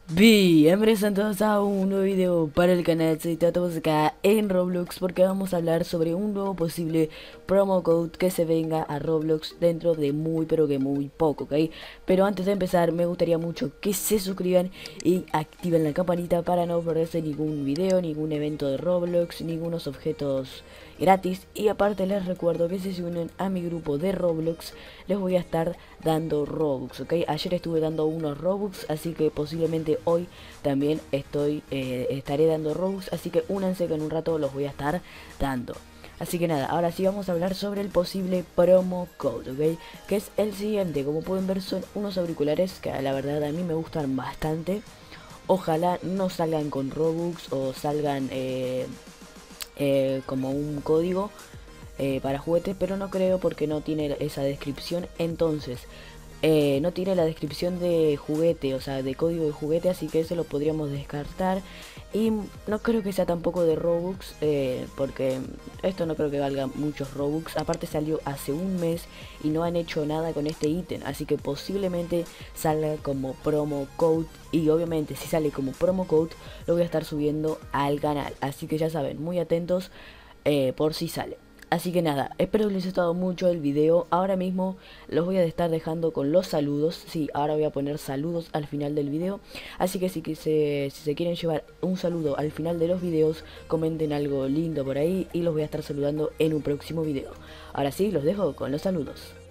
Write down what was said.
Bienvenidos todos a un nuevo video para el canal. Soy Tatos acá en Roblox porque vamos a hablar sobre un nuevo posible promo code que se venga a Roblox dentro de muy pero que muy poco, ¿ok? Pero antes de empezar me gustaría mucho que se suscriban y activen la campanita para no perderse ningún video, ningún evento de Roblox, ningunos objetos gratis. Y aparte les recuerdo que si se unen a mi grupo de Roblox les voy a estar dando Robux, ¿ok? Ayer estuve dando unos Robux, así que posiblemente hoy también estaré dando Robux, así que únanse que en un rato los voy a estar dando. Así que nada, ahora sí vamos a hablar sobre el posible promo code, ¿ok? Que es el siguiente. Como pueden ver, son unos auriculares que la verdad a mí me gustan bastante. Ojalá no salgan con Robux o salgan como un código para juguetes, pero no creo porque no tiene esa descripción. Entonces no tiene la descripción de juguete, o sea, de código de juguete, así que eso lo podríamos descartar. Y no creo que sea tampoco de Robux, porque esto no creo que valga muchos Robux. Aparte salió hace un mes y no han hecho nada con este ítem, así que posiblemente salga como promo code. Y obviamente si sale como promo code lo voy a estar subiendo al canal, así que ya saben, muy atentos por si sale. Así que nada, espero que les haya gustado mucho el video. Ahora mismo los voy a estar dejando con los saludos. Sí, ahora voy a poner saludos al final del video. Así que si se quieren llevar un saludo al final de los videos, comenten algo lindo por ahí y los voy a estar saludando en un próximo video. Ahora sí, los dejo con los saludos.